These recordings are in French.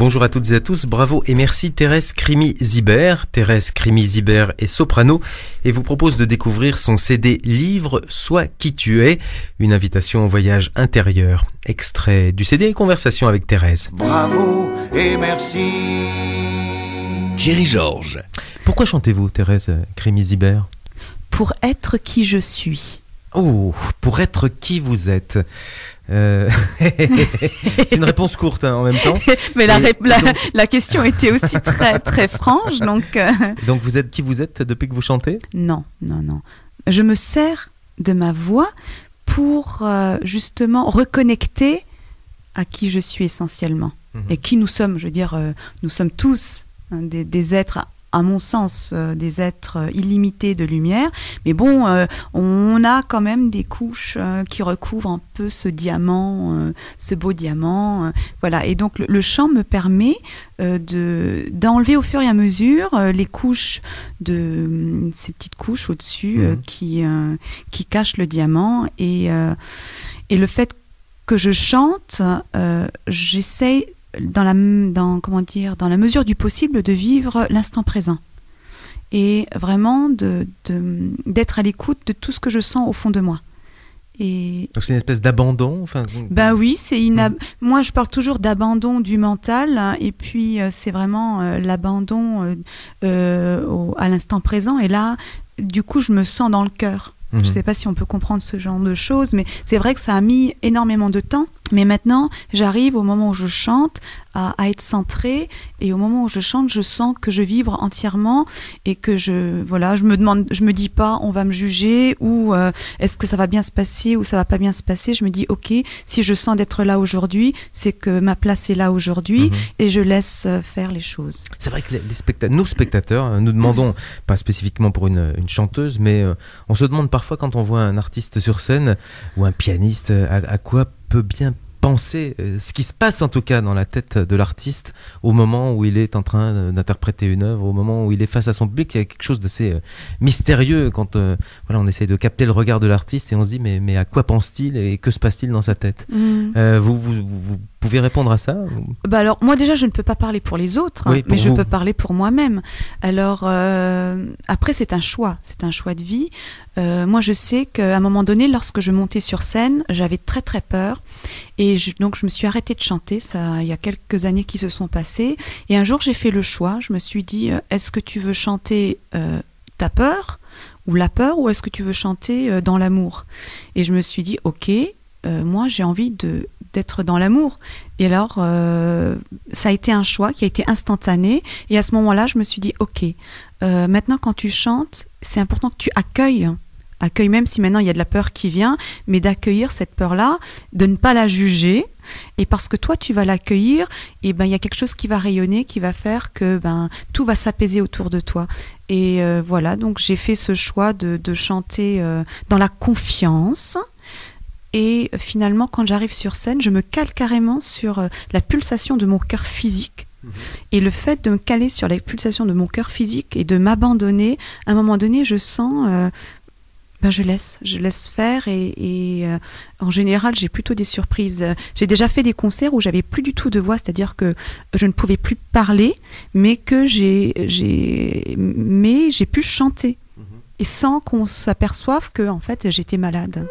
Bonjour à toutes et à tous, bravo et merci Thérèse Crimi-Zibert. Thérèse Crimi-Zibert est soprano et vous propose de découvrir son CD Livre, Sois qui tu es, une invitation au voyage intérieur. Extrait du CD et conversation avec Thérèse. Bravo et merci. Thierry Georges. Pourquoi chantez-vous Thérèse Crimi-Zibert ? Pour être qui je suis. Oh, pour être qui vous êtes. C'est une réponse courte en même temps. Mais la question était aussi très très franche. Donc vous êtes qui vous êtes depuis que vous chantez ? Non. Je me sers de ma voix pour justement reconnecter à qui je suis essentiellement. Et qui nous sommes, je veux dire, nous sommes tous des êtres, à mon sens, des êtres illimités de lumière. Mais bon, on a quand même des couches qui recouvrent un peu ce diamant, ce beau diamant. Voilà. Et donc, le chant me permet d'enlever au fur et à mesure les couches, ces petites couches au-dessus qui cachent le diamant. Et le fait que je chante, j'essaye dans la mesure du possible de vivre l'instant présent et vraiment d'être à l'écoute de tout ce que je sens au fond de moi. Et donc c'est une espèce d'abandon, bah oui, moi je parle toujours d'abandon du mental, hein, et puis c'est vraiment l'abandon à l'instant présent, et là du coup je me sens dans le cœur. Je ne sais pas si on peut comprendre ce genre de choses, mais c'est vrai que ça a mis énormément de temps. Mais maintenant, j'arrive au moment où je chante à être centrée, et au moment où je chante, je sens que je vibre entièrement et que je me dis pas on va me juger ou est-ce que ça va bien se passer ou ça va pas bien se passer. Je me dis ok, si je sens d'être là aujourd'hui, c'est que ma place est là aujourd'hui, et je laisse faire les choses. C'est vrai que nos spectateurs, nous demandons, pas spécifiquement pour une chanteuse, mais on se demande parfois quand on voit un artiste sur scène ou un pianiste, à quoi peut bien penser, ce qui se passe en tout cas dans la tête de l'artiste au moment où il est en train d'interpréter une œuvre, au moment où il est face à son public. Il y a quelque chose d'assez mystérieux quand on essaye de capter le regard de l'artiste et on se dit mais à quoi pense-t-il et que se passe-t-il dans sa tête ? Vous pouvez répondre à ça ? Bah alors moi déjà je ne peux pas parler pour les autres, oui, mais je peux parler pour moi-même. Alors après c'est un choix de vie. Moi je sais qu'à un moment donné, lorsque je montais sur scène, j'avais très très peur, et donc je me suis arrêtée de chanter. Ça, il y a quelques années qui se sont passées, et un jour j'ai fait le choix. Je me suis dit est-ce que tu veux chanter ta peur ou la peur, ou est-ce que tu veux chanter dans l'amour ? Et je me suis dit ok, moi j'ai envie d'être dans l'amour. Et alors ça a été un choix qui a été instantané, et à ce moment-là je me suis dit ok, maintenant quand tu chantes, c'est important que tu accueilles, même si maintenant il y a de la peur qui vient, mais d'accueillir cette peur-là, de ne pas la juger, et parce que toi tu vas l'accueillir, et ben il y a quelque chose qui va rayonner, qui va faire que tout va s'apaiser autour de toi. Et voilà, donc j'ai fait ce choix de chanter dans la confiance. Et finalement, quand j'arrive sur scène, je me cale carrément sur la pulsation de mon cœur physique. Et le fait de me caler sur la pulsation de mon cœur physique et de m'abandonner, à un moment donné, je sens, je laisse faire. Et en général, j'ai plutôt des surprises. J'ai déjà fait des concerts où j'avais plus du tout de voix, c'est-à-dire que je ne pouvais plus parler, mais que j'ai pu chanter. Et sans qu'on s'aperçoive que, en fait, j'étais malade.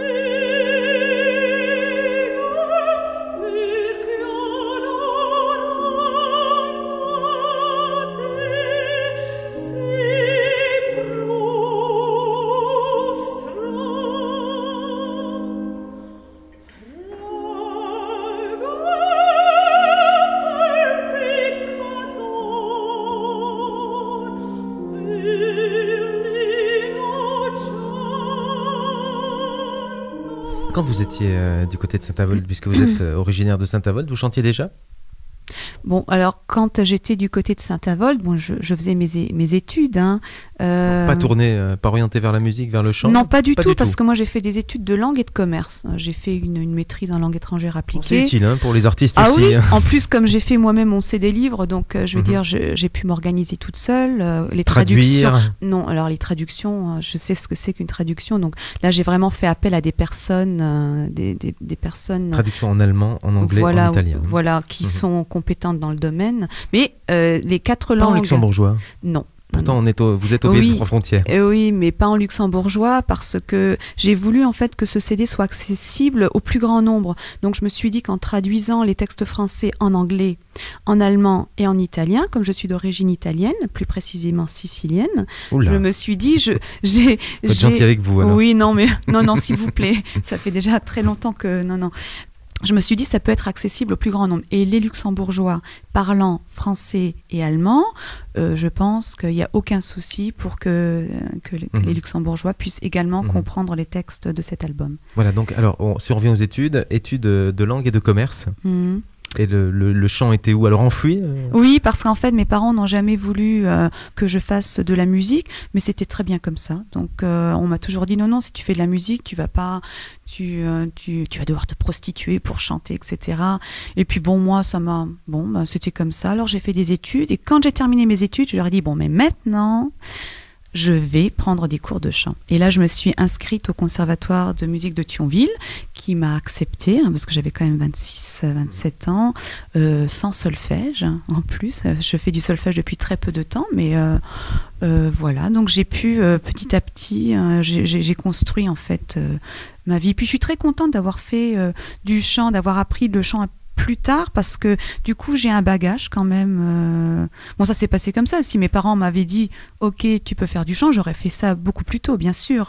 Quand vous étiez du côté de Saint-Avold, puisque vous êtes originaire de Saint-Avold, vous chantiez déjà ? Bon, alors quand j'étais du côté de Saint-Avold, je faisais mes études. Pas tourné, pas orienté vers la musique, vers le chant ? Non, pas du tout, parce que moi j'ai fait des études de langue et de commerce. J'ai fait une maîtrise en langue étrangère appliquée. C'est utile pour les artistes aussi. Oui. En plus, comme j'ai fait moi-même mon CD livre, donc je veux dire, j'ai pu m'organiser toute seule. Les traduire. Traductions. Non, alors les traductions, je sais ce que c'est qu'une traduction. Donc là, j'ai vraiment fait appel à des personnes, des personnes. Traduction en allemand, en anglais, en italien. Voilà, qui sont compétentes compétente dans le domaine. Mais les 4 Pas en langues... luxembourgeois. Non. Pourtant, vous êtes au pays de 3 frontières. Oui, mais pas en luxembourgeois parce que j'ai voulu en fait que ce CD soit accessible au plus grand nombre. Donc je me suis dit qu'en traduisant les textes français en anglais, en allemand et en italien, comme je suis d'origine italienne, plus précisément sicilienne, Oula. je me suis dit, Faut être gentil avec vous, alors. Oui, non, mais non, s'il vous plaît, ça fait déjà très longtemps que non. Je me suis dit ça peut être accessible au plus grand nombre. Et les luxembourgeois parlant français et allemand, je pense qu'il n'y a aucun souci pour que les luxembourgeois puissent également comprendre les textes de cet album. Voilà, donc alors, si on revient aux études de langue et de commerce. Et le chant était où? Alors enfoui Oui, parce qu'en fait, mes parents n'ont jamais voulu que je fasse de la musique, mais c'était très bien comme ça. Donc, on m'a toujours dit non, si tu fais de la musique, tu vas pas, tu vas devoir te prostituer pour chanter, etc. Et puis bon, moi, c'était comme ça. Alors, j'ai fait des études, et quand j'ai terminé mes études, je leur ai dit bon, mais maintenant, je vais prendre des cours de chant. Et là, je me suis inscrite au Conservatoire de musique de Thionville, qui m'a acceptée, parce que j'avais quand même 27 ans, sans solfège, en plus. Je fais du solfège depuis très peu de temps, mais voilà. Donc, j'ai pu, petit à petit, j'ai construit, en fait, ma vie. Puis, je suis très contente d'avoir fait du chant, d'avoir appris le chant plus tard, parce que du coup j'ai un bagage quand même. Bon, ça s'est passé comme ça. Si mes parents m'avaient dit ok, tu peux faire du chant, j'aurais fait ça beaucoup plus tôt, bien sûr.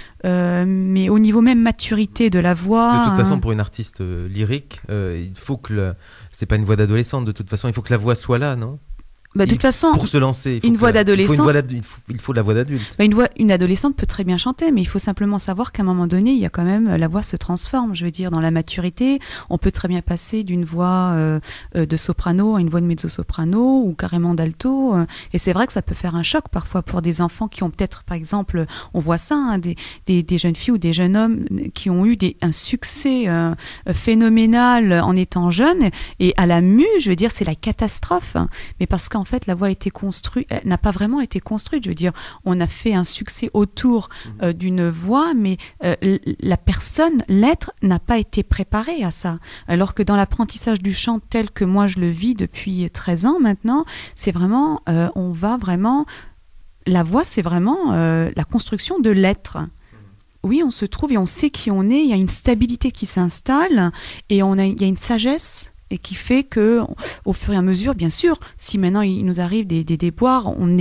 Mais au niveau même maturité de la voix. De toute façon, pour une artiste lyrique, il faut que c'est pas une voix d'adolescente. De toute façon, il faut que la voix soit là, non? De toute façon, pour se lancer, il faut de la voix d'adulte. Une adolescente peut très bien chanter, mais il faut simplement savoir qu'à un moment donné, il y a quand même, la voix se transforme. Je veux dire, dans la maturité, on peut très bien passer d'une voix de soprano à une voix de mezzo-soprano ou carrément d'alto. Et c'est vrai que ça peut faire un choc parfois pour des enfants qui ont peut-être, par exemple, on voit ça, hein, des jeunes filles ou des jeunes hommes qui ont eu un succès phénoménal en étant jeunes. Et à la mue, je veux dire, c'est la catastrophe. Mais parce qu'en fait, la voix a été construite, n'a pas vraiment été construite. Je veux dire, on a fait un succès autour d'une voix, mais la personne, l'être, n'a pas été préparée à ça. Alors que dans l'apprentissage du chant tel que moi je le vis depuis 13 ans maintenant, c'est vraiment, on va vraiment, la voix, c'est vraiment la construction de l'être. Oui, on se trouve et on sait qui on est. Il y a une stabilité qui s'installe et il y a une sagesse. Et qui fait que, au fur et à mesure, bien sûr, si maintenant il nous arrive des déboires, on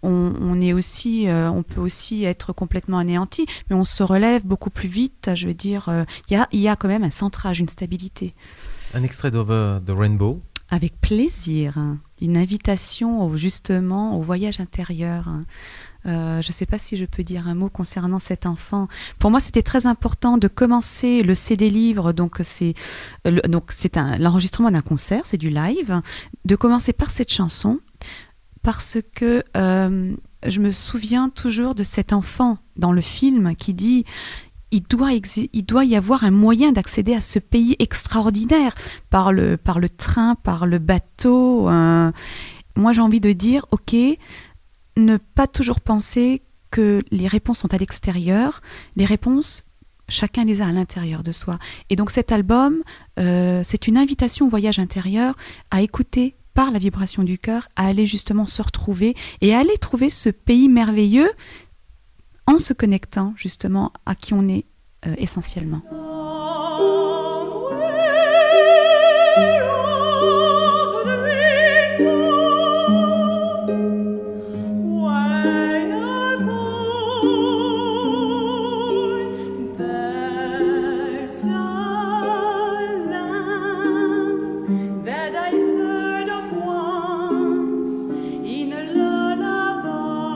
peut aussi être complètement anéanti, mais on se relève beaucoup plus vite. Je veux dire, il y a quand même un centrage, une stabilité. Un extrait d'Over the Rainbow. Avec plaisir, une invitation justement au voyage intérieur. Je ne sais pas si je peux dire un mot concernant cet enfant. Pour moi, c'était très important de commencer le CD-livre, donc c'est l'enregistrement d'un concert, c'est du live, de commencer par cette chanson, parce que je me souviens toujours de cet enfant dans le film qui dit il doit y avoir un moyen d'accéder à ce pays extraordinaire par le train, par le bateau. Moi, j'ai envie de dire, ok, ne pas toujours penser que les réponses sont à l'extérieur. Les réponses, chacun les a à l'intérieur de soi. Et donc cet album, c'est une invitation au voyage intérieur, à écouter par la vibration du cœur, à aller justement se retrouver et à aller trouver ce pays merveilleux en se connectant justement à qui on est essentiellement.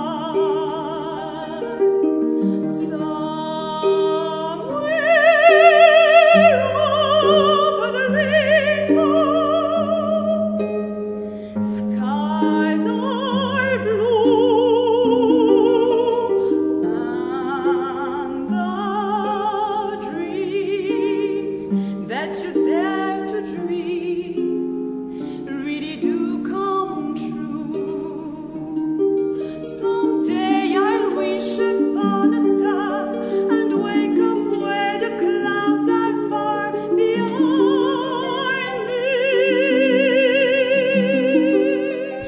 Somewhere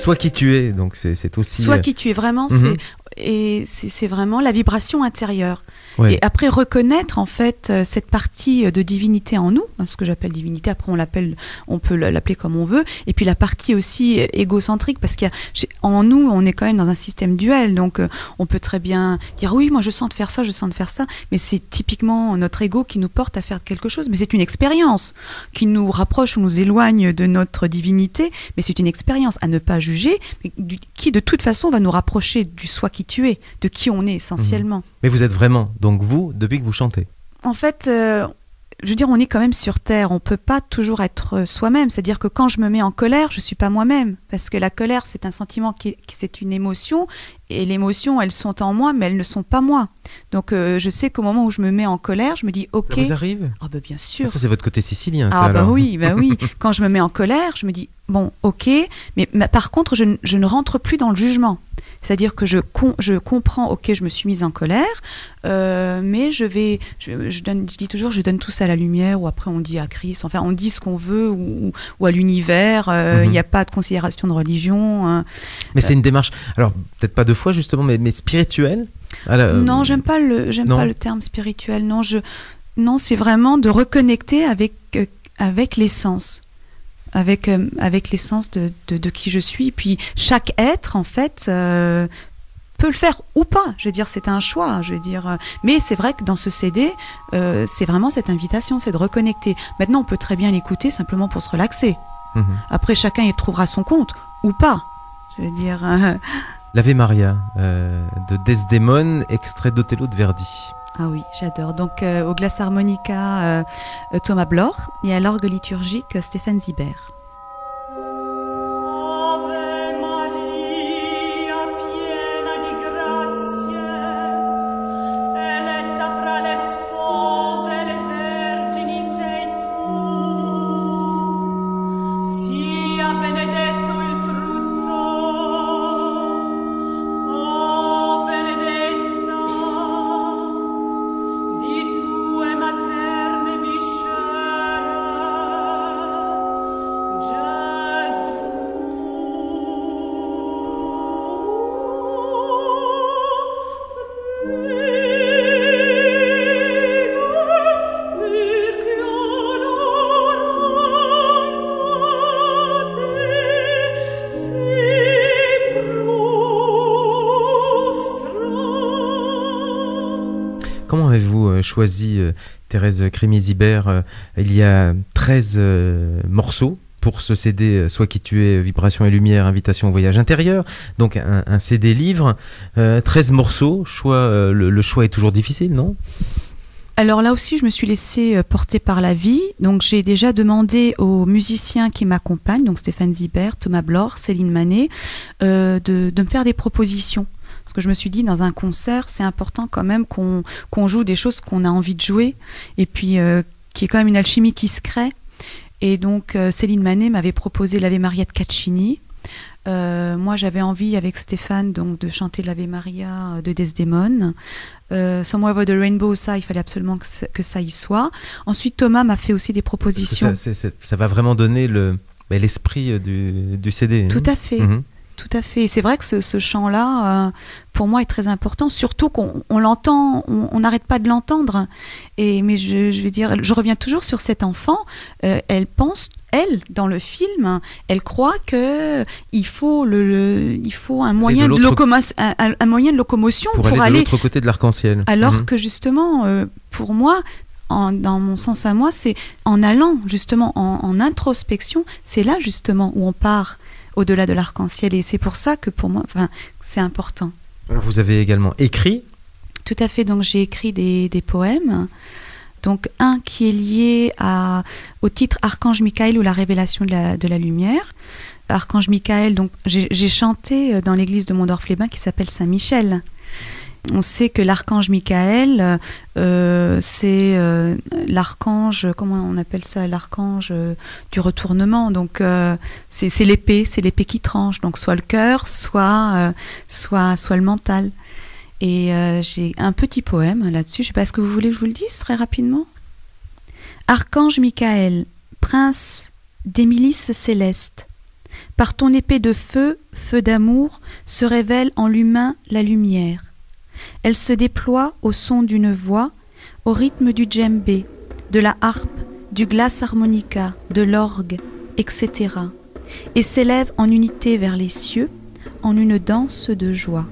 Sois qui tu es, donc c'est aussi... Sois qui tu es vraiment, Mhm. c'est vraiment la vibration intérieure. Ouais. Et après reconnaître en fait cette partie de divinité en nous, hein, ce que j'appelle divinité, après on peut l'appeler comme on veut, et puis la partie aussi égocentrique, parce qu'en nous on est quand même dans un système duel, donc on peut très bien dire oui moi je sens de faire ça, mais c'est typiquement notre ego qui nous porte à faire quelque chose, mais c'est une expérience qui nous rapproche ou nous éloigne de notre divinité, mais c'est une expérience à ne pas juger, mais qui de toute façon va nous rapprocher du soi qui tu es, de qui on est essentiellement. Mais vous êtes vraiment, donc vous, depuis que vous chantez. En fait, je veux dire, on est quand même sur Terre. On peut pas toujours être soi-même. C'est-à-dire que quand je me mets en colère, je suis pas moi-même. Parce que la colère, c'est un sentiment c'est une émotion. Et l'émotion, elles sont en moi, mais elles ne sont pas moi. Donc, je sais qu'au moment où je me mets en colère, je me dis, OK. Ça vous arrive? Ah bah bien sûr. Ah, ça, c'est votre côté sicilien, ça, Ah bah alors. oui. Quand je me mets en colère, je me dis, bon, OK. Mais par contre, je ne rentre plus dans le jugement. C'est-à-dire que je comprends, ok, je me suis mise en colère, mais je dis toujours, je donne tout ça à la lumière, ou après on dit à Christ, enfin on dit ce qu'on veut, ou à l'univers, il n'y a pas de considération de religion. Hein. Mais c'est une démarche, alors peut-être pas 2 fois justement, mais spirituelle. Non, j'aime pas le terme spirituel, non, c'est vraiment de reconnecter avec l'essence. Avec l'essence de qui je suis. Puis chaque être, en fait, peut le faire ou pas. Je veux dire, c'est un choix. Je veux dire, mais c'est vrai que dans ce CD, c'est vraiment cette invitation, c'est de reconnecter. Maintenant, on peut très bien l'écouter simplement pour se relaxer. Mhm. Après, chacun y trouvera son compte ou pas. Je veux dire... L'Ave Maria de Desdemone, extrait d'Othello de Verdi. Ah oui, j'adore. Donc, au glace harmonica, Thomas Blore, et à l'orgue liturgique, Stéphane Zibert. Ave Maria, piena di grazie, eletta fra le spose e le vergini sei tu. Sia benedetto il frutto, oh benedetta, di tue materne viscere, Comment avez-vous choisi, Thérèse Crémier-Zibert? Il y a 13 morceaux pour ce CD Sois qui tu es, Vibration et Lumière, Invitation au voyage intérieur. Donc un CD livre, 13 morceaux. Le choix est toujours difficile, non? Alors là aussi, je me suis laissée porter par la vie. Donc j'ai déjà demandé aux musiciens qui m'accompagnent, donc Stéphane Zibert, Thomas Blore, Céline Manet, de me faire des propositions. Parce que je me suis dit, dans un concert, c'est important quand même qu'on joue des choses qu'on a envie de jouer, et puis qu'il y ait quand même une alchimie qui se crée. Et donc Céline Manet m'avait proposé l'Ave Maria de Caccini. Moi, j'avais envie avec Stéphane donc de chanter l'Ave Maria de Desdemone. Somewhere Over the Rainbow, ça, il fallait absolument que ça y soit. Ensuite, Thomas m'a fait aussi des propositions. Ça va vraiment donner l'esprit du CD. Tout à fait. Mhm. Tout à fait. Et c'est vrai que ce chant-là, pour moi, est très important. Surtout qu'on l'entend, on n'arrête pas de l'entendre. Mais je veux dire, je reviens toujours sur cet enfant. Elle pense, dans le film, elle croit que il faut un moyen de locomotion pour aller de l'autre côté de l'arc-en-ciel. Alors que justement, pour moi, dans mon sens à moi, c'est en allant justement en introspection, c'est là justement où on part au-delà de l'arc-en-ciel, et c'est pour ça que pour moi, c'est important. Vous avez également écrit? Tout à fait, donc j'ai écrit des poèmes, donc un qui est lié au titre Archange Michael ou la révélation de la lumière. Archange Michael, donc j'ai chanté dans l'église de Mondorf-les-Bains qui s'appelle Saint-Michel. On sait que l'archange Michael, c'est l'archange, comment on appelle ça, l'archange du retournement. Donc c'est l'épée qui tranche. Donc soit le cœur, soit le mental. Et j'ai un petit poème là-dessus. Je ne sais pas, est-ce que vous voulez que je vous le dise très rapidement? Archange Michael, prince des milices célestes, Par ton épée de feu, feu d'amour, se révèle en l'humain la lumière. Elle se déploie au son d'une voix, au rythme du djembé, de la harpe, du glace harmonica, de l'orgue, etc. et s'élève en unité vers les cieux, en une danse de joie.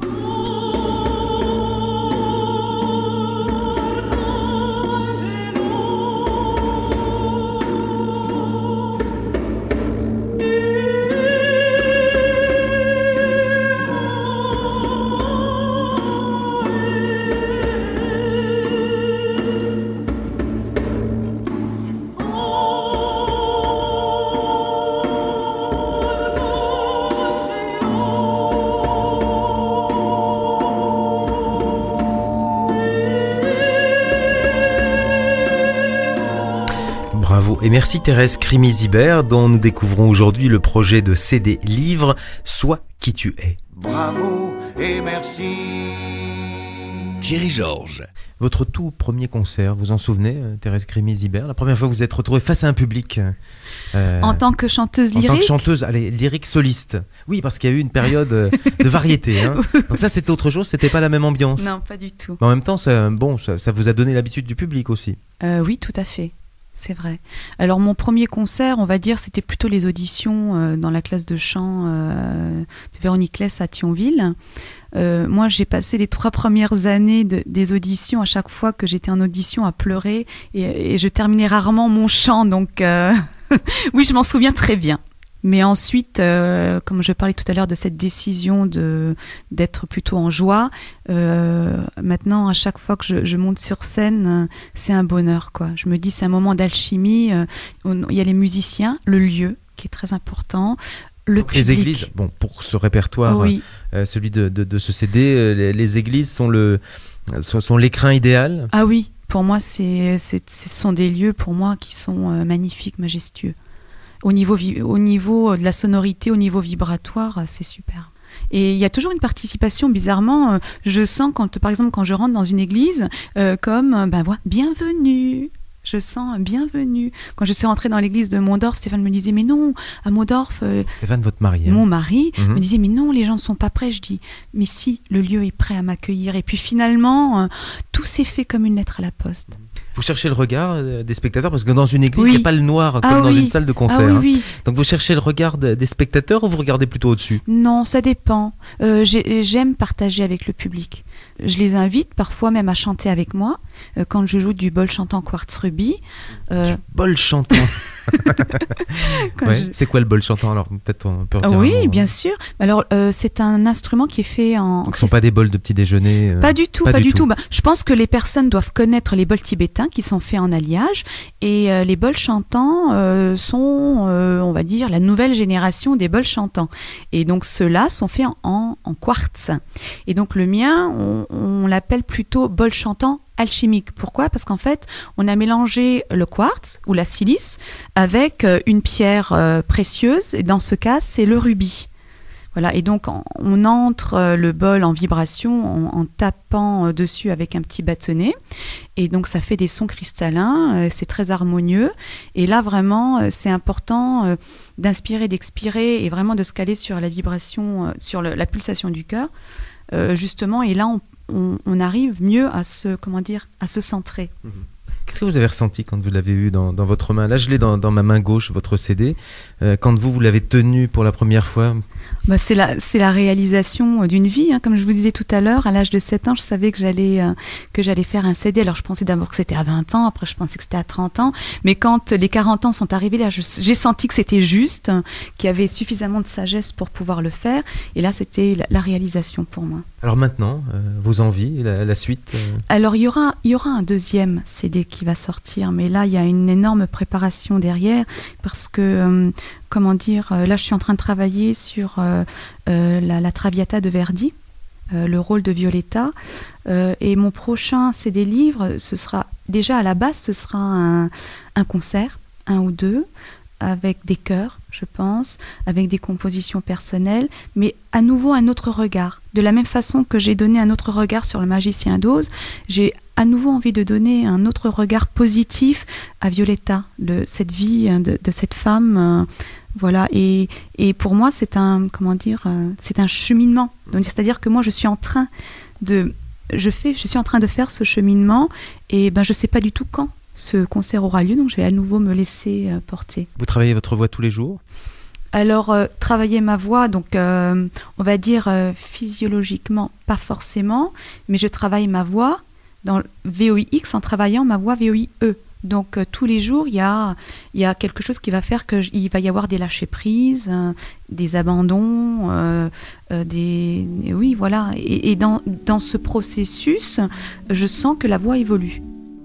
Bravo et merci Thérèse Crimi-Zibert dont nous découvrons aujourd'hui le projet de CD livre Sois qui tu es. Bravo et merci. Thierry Georges. Votre tout premier concert, vous en souvenez, Thérèse Crimi-Zibert, la première fois que vous êtes retrouvée face à un public En tant que chanteuse lyrique. En tant que chanteuse, allez, lyrique soliste. Oui, parce qu'il y a eu une période de variété. Hein. Donc ça, c'était autre chose, c'était pas la même ambiance. Non, pas du tout. Mais en même temps, ça vous a donné l'habitude du public aussi. Oui, tout à fait. C'est vrai. Alors mon premier concert, on va dire, c'était plutôt les auditions dans la classe de chant de Véronique Less à Thionville. Moi, j'ai passé les 3 premières années des auditions à chaque fois que j'étais en audition à pleurer et je terminais rarement mon chant. Donc oui, je m'en souviens très bien. Mais ensuite, comme je parlais tout à l'heure de cette décision d'être plutôt en joie, maintenant, à chaque fois que je monte sur scène, c'est un bonheur, quoi. Je me dis, c'est un moment d'alchimie. Il y a les musiciens, le lieu qui est très important, le public. Les églises, bon, pour ce répertoire, oui. Celui de ce CD, les églises sont l'écrin idéal. Ah oui, pour moi, ce sont des lieux pour moi qui sont magnifiques, majestueux. Au niveau de la sonorité, au niveau vibratoire, c'est super. Et il y a toujours une participation, bizarrement, je sens par exemple quand je rentre dans une église, comme bienvenue. Je sens bienvenue. Quand je suis rentrée dans l'église de Mondorf, Stéphane me disait mais non, à Mondorf, Stéphane, votre mari, mon mari, me disait mais non, les gens ne sont pas prêts. Je dis mais si, le lieu est prêt à m'accueillir. Et puis finalement, tout s'est fait comme une lettre à la poste. Vous cherchez le regard des spectateurs parce que dans une église, il oui. n'y a pas le noir comme dans une salle de concert. Ah, oui, oui. Donc vous cherchez le regard des spectateurs ou vous regardez plutôt au-dessus? Non, ça dépend. J'aime partager avec le public. Je les invite parfois même à chanter avec moi quand je joue du bol chantant quartz rubis. Du bol chantant. Ouais. C'est quoi le bol chantant? Alors peut-être on peut en dire oui, un mot, bien sûr. Alors c'est un instrument qui est fait en. Donc ce ne sont pas des bols de petit déjeuner. Pas du tout, pas du tout. Je pense que les personnes doivent connaître les bols tibétains qui sont faits en alliage et les bols chantants sont, on va dire, la nouvelle génération des bols chantants. Et donc ceux-là sont faits en quartz. Et donc le mien, on l'appelle plutôt bol chantant alchimique. Pourquoi? Parce qu'en fait, on a mélangé le quartz ou la silice avec une pierre précieuse, et dans ce cas, c'est le rubis. Voilà, et donc on entre le bol en vibration en tapant dessus avec un petit bâtonnet, et donc ça fait des sons cristallins, c'est très harmonieux, et là vraiment c'est important d'inspirer, d'expirer, et vraiment de se caler sur la vibration, sur la pulsation du cœur, justement, et là on arrive mieux à se centrer. Qu'est-ce que vous avez ressenti quand vous l'avez eu dans votre main? Là, je l'ai dans ma main gauche, votre CD. Quand vous l'avez tenu pour la première fois? C'est la réalisation d'une vie. Hein. Comme je vous disais tout à l'heure, à l'âge de 7 ans, je savais que j'allais faire un CD. Alors, je pensais d'abord que c'était à 20 ans, après je pensais que c'était à 30 ans. Mais quand les 40 ans sont arrivés, là, j'ai senti que c'était juste, qu'il y avait suffisamment de sagesse pour pouvoir le faire. Et là, c'était la réalisation pour moi. Alors maintenant, vos envies, la suite Alors, il y aura un deuxième CD qui va sortir. Mais là, il y a une énorme préparation derrière parce que... là je suis en train de travailler sur la Traviata de Verdi, le rôle de Violetta, et mon prochain CD livre, ce sera déjà à la base, ce sera un concert, 1 ou 2, avec des chœurs, je pense, avec des compositions personnelles, mais à nouveau un autre regard. De la même façon que j'ai donné un autre regard sur le Magicien d'Oz, j'ai à nouveau envie de donner un autre regard positif à Violetta, cette vie de cette femme. Voilà, et pour moi, c'est un cheminement. Donc, c'est-à-dire que moi, je suis en train de faire ce cheminement, et je sais pas du tout quand ce concert aura lieu, donc je vais à nouveau me laisser porter. Vous travaillez votre voix tous les jours ? Alors, travailler ma voix, donc on va dire physiologiquement, pas forcément, mais je travaille ma voix dans VOIX en travaillant ma voix VOIE. Donc tous les jours, il y a quelque chose qui va faire qu'il va y avoir des lâcher-prises, des abandons, oui, voilà. Et dans ce processus, je sens que la voix évolue.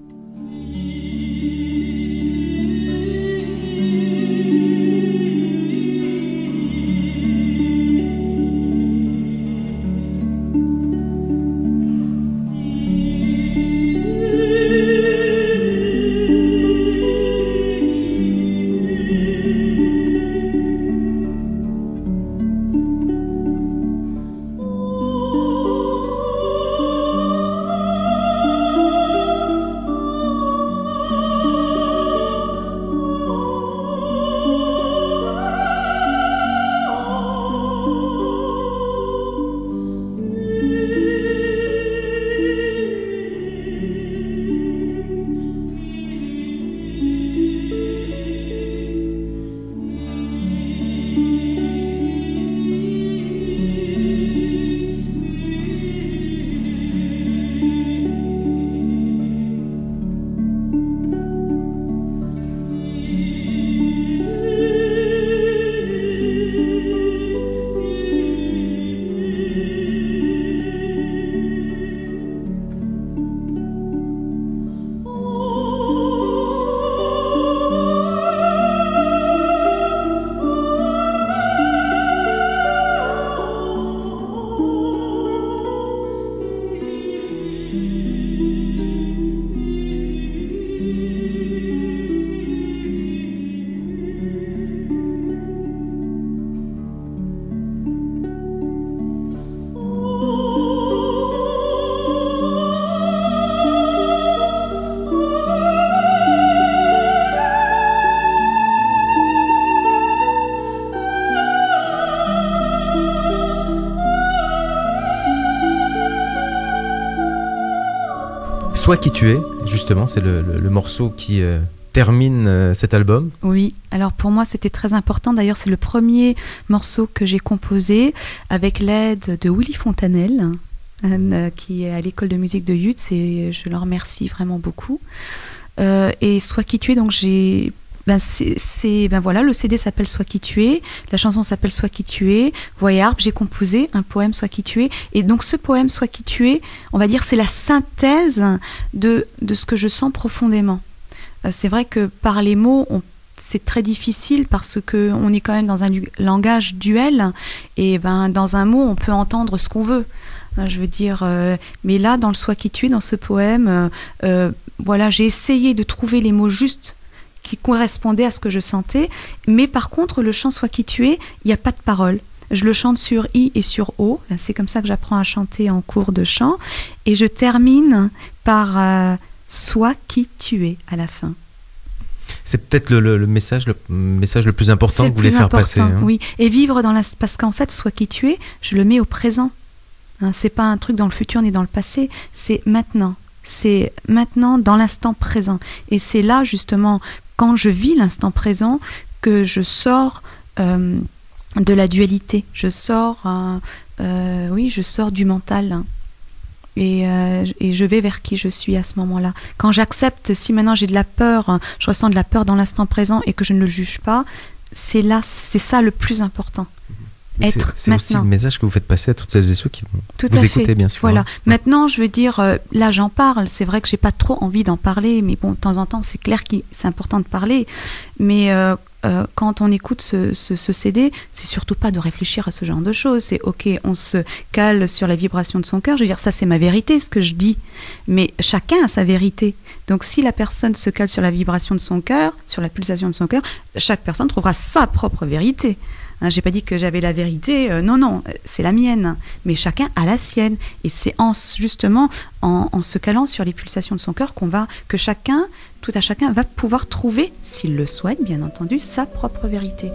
Sois qui tu es, justement, c'est le morceau qui termine cet album. Oui, alors pour moi c'était très important. D'ailleurs, c'est le premier morceau que j'ai composé avec l'aide de Willy Fontanel, qui est à l'école de musique de Yutz, et je le remercie vraiment beaucoup. Et Sois qui tu es, donc j'ai... voilà, le CD s'appelle Sois qui tu es, la chanson s'appelle Sois qui tu es, voix et harpe, j'ai composé un poème Sois qui tu es, et donc ce poème Sois qui tu es, on va dire c'est la synthèse de ce que je sens profondément. C'est vrai que par les mots, c'est très difficile parce que on est quand même dans un langage duel, et dans un mot on peut entendre ce qu'on veut. Je veux dire, mais là dans le Sois qui tu es, dans ce poème, voilà, j'ai essayé de trouver les mots justes qui correspondait à ce que je sentais, mais par contre le chant Sois qui tu es, il n'y a pas de parole. Je le chante sur I et sur O, c'est comme ça que j'apprends à chanter en cours de chant, et je termine par Sois qui tu es à la fin. C'est peut-être le message le plus important que vous voulez faire passer. Hein. Oui, et vivre parce qu'en fait Sois qui tu es, je le mets au présent. C'est pas un truc dans le futur ni dans le passé, c'est maintenant. C'est maintenant dans l'instant présent. Et c'est là justement, quand je vis l'instant présent, que je sors de la dualité. Je sors du mental. Et je vais vers qui je suis à ce moment-là. Quand j'accepte, si maintenant j'ai de la peur, je ressens de la peur dans l'instant présent et que je ne le juge pas, c'est ça le plus important. C'est aussi le message que vous faites passer à toutes celles et ceux qui vont vous écouter, bien sûr. Voilà. Maintenant, je veux dire, là j'en parle, c'est vrai que j'ai pas trop envie d'en parler, mais bon, de temps en temps, c'est clair que c'est important de parler, mais quand on écoute ce CD, c'est surtout pas de réfléchir à ce genre de choses, c'est ok, on se cale sur la vibration de son cœur, je veux dire, ça c'est ma vérité, ce que je dis, mais chacun a sa vérité, donc si la personne se cale sur la vibration de son cœur, sur la pulsation de son cœur, chaque personne trouvera sa propre vérité. Hein, j'ai pas dit que j'avais la vérité. Non, c'est la mienne. Mais chacun a la sienne. Et c'est justement en se calant sur les pulsations de son cœur que chacun, tout à chacun, va pouvoir trouver, s'il le souhaite, bien entendu, sa propre vérité.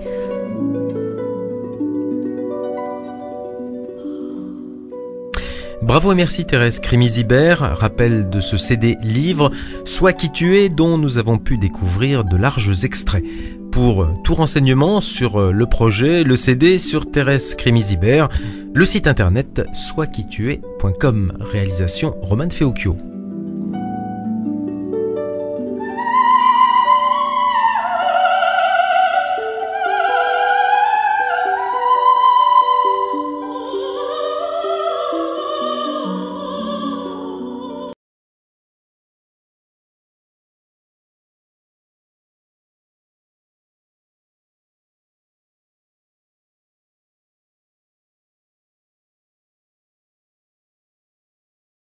Bravo et merci Thérèse Crémy-Zibert, rappel de ce CD livre « Sois qui tu es » dont nous avons pu découvrir de larges extraits. Pour tout renseignement sur le projet, le CD sur Thérèse Crémy-Zibert, le site internet soisquittues.com, réalisation Romane Feocchio.